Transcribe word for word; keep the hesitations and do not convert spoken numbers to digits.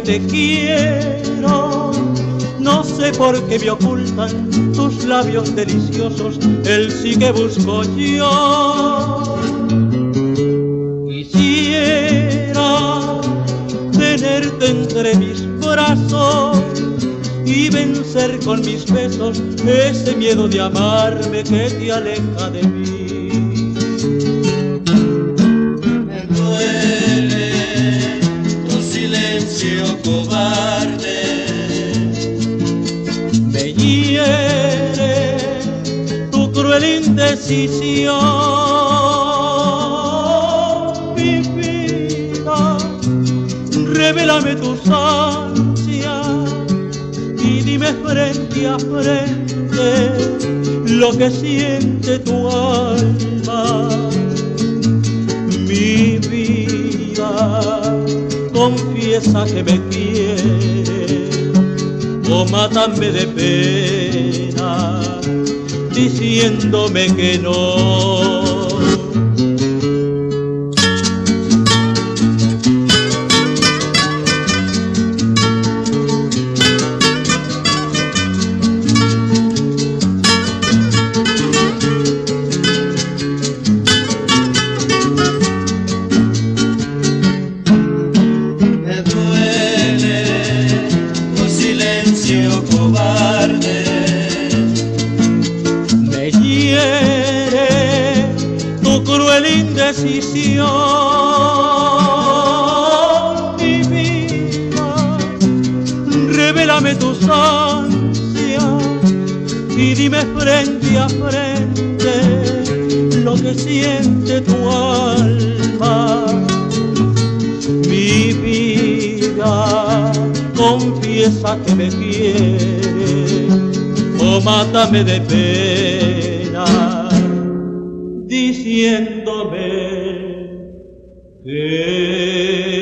te quiero. No sé por qué me ocultan tus labios deliciosos, el sí que busco yo. Quisiera tenerte entre mis brazos y vencer con mis besos ese miedo de amarme que te aleja de mí. Me duele tu silencio cobarde, me hiere tu cruel indecisión. Mi vida, revélame tus ansias y dime frente a frente lo que siente tu alma. Mi vida, confiesa que me quieres o mátame de pena diciéndome que no. Cobarde, me hiere tu cruel indecisión. Mi vida, revélame tus ansias y dime frente a frente lo que siente tu alma. Mi vida, confiesa que me quieres o mátame de pena diciéndome que